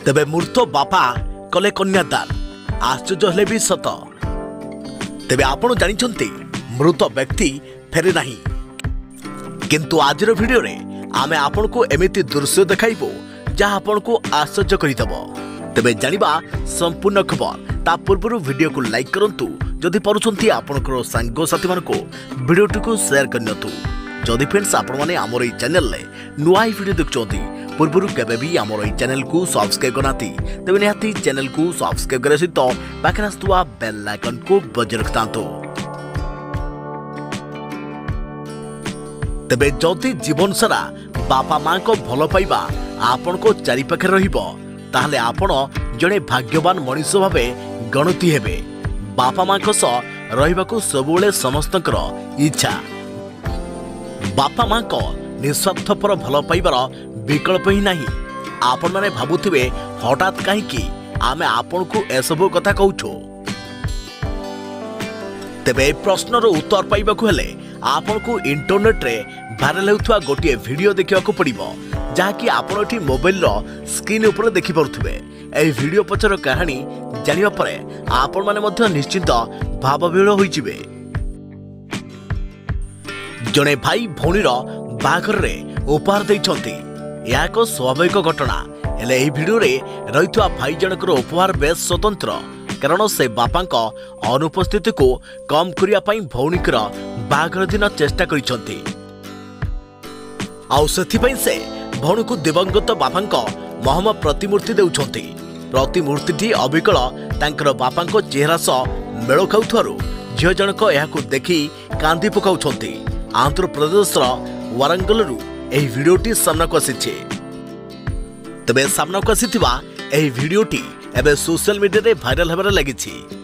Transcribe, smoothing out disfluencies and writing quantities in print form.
तेबे मूर्त बापा कले कन्यादान आश्चर्य हेले भी सत। तेबे आपण जानिछंती मृत व्यक्ति फेरे नाही, किंतु आजिर वीडियो रे आमे आपण को एमिति दृश्य देखाइबो जहाँ आपण को आश्चर्य करिदबो। तेबे जानिबा संपूर्ण खबर ता पूर्व वीडियो को लाइक करंतु, जदि पारुछंती आपनकर सांग साथी मान को वीडियो को शेयर करनियतु। जदि फ्रेंड्स आपण माने हमर ई चैनल ले नुआ वीडियो देखछंती पूर्व केबे भी हमर ई चैनल को सब्सक्राइब करनाती, तेबे निहाती चैनल को सब्सक्राइब करे सहित पाखरे आस्तुआ बेल आइकन को बजाय रखतांतो। तेबे जदि जीवन सारा बापा मां को भल पाइबा आपण को चारि पाखे रहिबो, ताहले आपण जणे भाग्यवान मनुष्य भावे गणति हेबे। बापा मां को सह रहिबाकू सबुले समस्तकर इच्छा। बापा मां को निस्वार्थपर भल पाइबार विकल्प ही नहीं। आपण माने भाबुथिबे हठात कहीं आमे आपण को एसबु कथा कहूछु। तेबे प्रश्नर उत्तर पाइबाकू हेले आपण को इंटरनेट रे भाइराल होउथवा गोटे वीडियो देखिबाकू पड़िबो, जहाँकि आपण एठी मोबाइल रो स्क्रीन ऊपर देखि पारुथिबे। एही वीडियो पछर कहानी जानिबा परे आपण माने मध्य निश्चित भावविहल होइजिबे। जणे भाई भौणीर बाघर रे उपहार दैछंती, यह एक स्वाभाविक घटना। हेले एही वीडियो रे रहिथवा भाई जनकर उपहार बेस स्वतंत्र, कारण से बापांक अनुपस्थिति को कम करिया पई भौणीकर बाघर दिन चेष्टा करिसंती। आउ सेथिपई से भौणी को दिवंगत बापांक महम प्रतिमूर्ति देउछंती। प्रतिमूर्तिटी अबिकल तांकर बापांक चेहरा सह मेल खाउथारु झियो जनक एहाकू देखि कांदी पकाउछंती। आंध्र प्रदेश वारंगलरू एही वीडियोटी सामनाकू आसीछि। तबे सामनाकू आसीथिबा एही वीडियोटी एबे सोशल मीडिया रे भाइराल हेबार लागिछि।